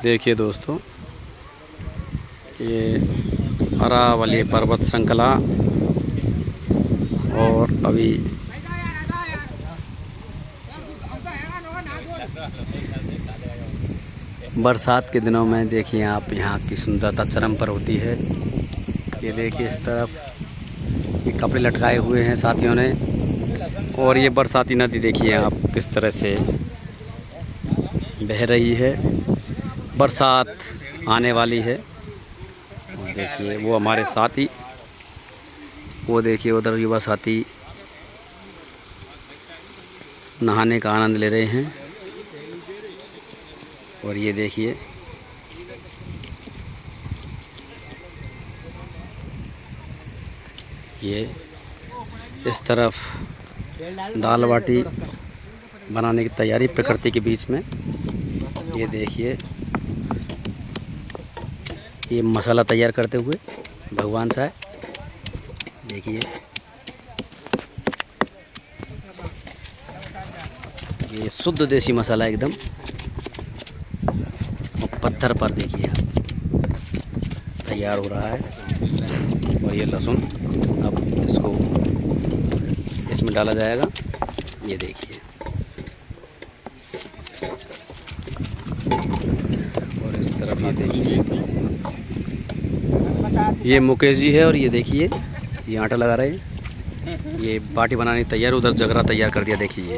देखिए दोस्तों, ये अरावली पर्वत श्रृंखला और अभी बरसात के दिनों में देखिए आप यहाँ की सुंदरता चरम पर होती है। ये देखिए इस तरफ ये कपड़े लटकाए हुए हैं साथियों ने, और ये बरसाती नदी देखिए आप किस तरह से बह रही है। बरसात आने वाली है। और देखिए वो हमारे साथी, वो देखिए उधर युवा साथी नहाने का आनंद ले रहे हैं। और ये देखिए ये इस तरफ दाल बाटी बनाने की तैयारी प्रकृति के बीच में। ये देखिए ये मसाला तैयार करते हुए भगवान साहब, देखिए ये शुद्ध देसी मसाला एकदम, और पत्थर पर देखिए आप तैयार हो रहा है। और ये लहसुन अब इसको इसमें डाला जाएगा। ये देखिए, और इस तरफ ये देखिए ये मुकेश जी है। और ये देखिए ये आटा लगा रहे हैं, ये बाटी बनाने तैयार, उधर जगरा तैयार कर दिया देखिए।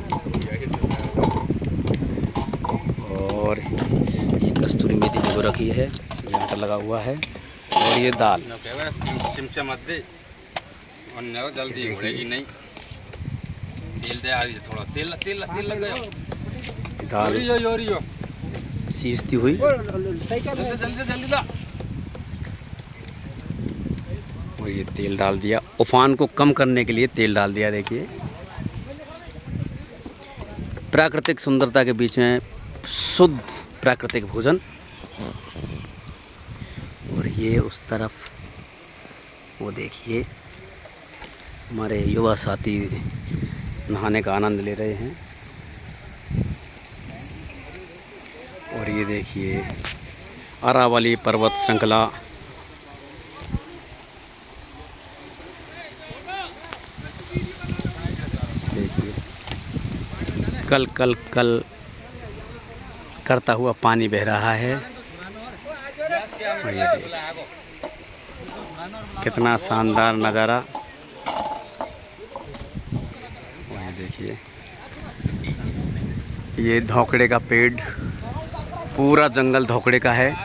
और ये कस्तूरी मेथी भिगो रखी है, ये आटा लगा हुआ है। और ये दाल जल्दी उड़ेगी नहीं, तेल दे आ रही है, थोड़ा तेल तेल तेल लग गया। दाल सीजती हुई, जल्दी ला। और ये तेल डाल दिया, उफान को कम करने के लिए तेल डाल दिया। देखिए प्राकृतिक सुंदरता के बीच में शुद्ध प्राकृतिक भोजन। और ये उस तरफ वो देखिए हमारे युवा साथी नहाने का आनंद ले रहे हैं। और ये देखिए अरावली पर्वत श्रृंखला, देखिए कल कल कल करता हुआ पानी बह रहा है। और ये देखिए कितना शानदार नज़ारा। और ये देखिए ये धोकड़े का पेड़, पूरा जंगल धोकड़े का है।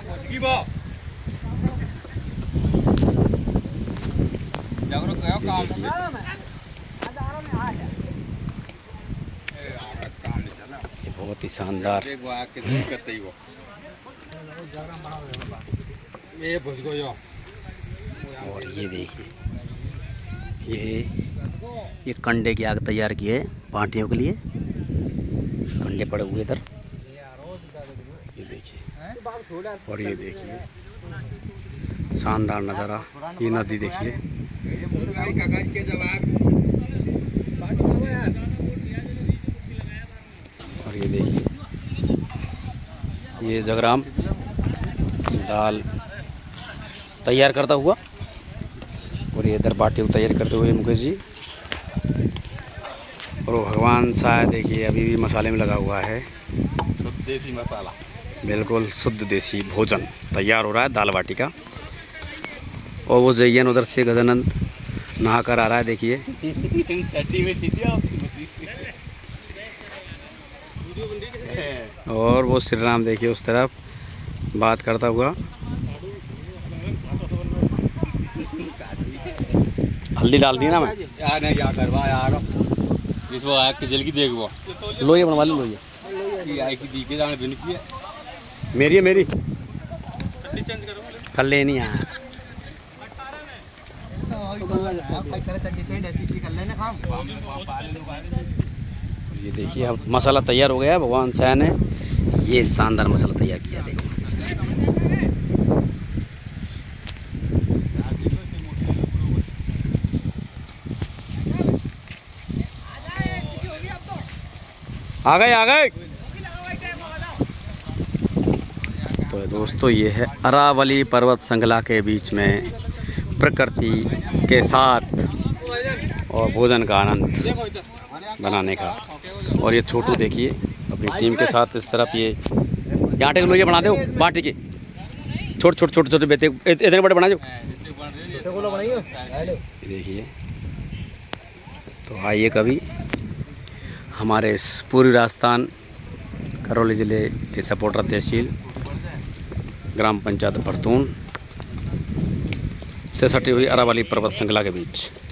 ये बहुत ही शानदार। और ये देखिए ये कंडे की आग तैयार की है पार्टियों के लिए, कंडे पड़े हुए इधर, ये देखिए। और ये देखिए शानदार नज़ारा, ये नदी देखिए। और ये देखिए ये जगराम दाल तैयार करता हुआ, और ये इधर बाटी तैयार करते हुए मुकेश जी। और वो भगवान साहब देखिए अभी भी मसाले में लगा हुआ है। शुद्ध देसी मसाला, बिल्कुल शुद्ध देसी भोजन तैयार हो रहा है दाल बाटी का। और वो जयन उधर से गजानंद नहा कर आ रहा है देखिए। और वो श्री राम देखिए उस तरफ बात करता हुआ। हल्दी डाल दी ना मैं यार, नहीं यार करवा यार, जिसको आग की जल्दी देख वो लोई बनवा लो। लोई आग की दी के जाने बिन की है मेरी है, मेरी कर लेनी है। ये देखिए अब मसाला तैयार हो गया है। भगवान शाह ने ये शानदार मसाला तैयार किया। देखो आ गए। तो दोस्तों ये है अरावली पर्वत श्रृंखला के बीच में प्रकृति के साथ और भोजन का आनंद बनाने का। और ये छोटू देखिए अपनी टीम के साथ इस तरफ ये आटे के लोइया बना दो बाटी के छोटे बेटे इतने बड़े बना दो देखिए। तो आइए कभी हमारे इस पूर्वी राजस्थान करौली ज़िले के सपोटा तहसील ग्राम पंचायत परतून से सटी हुई अरावली पर्वत श्रृंखला के बीच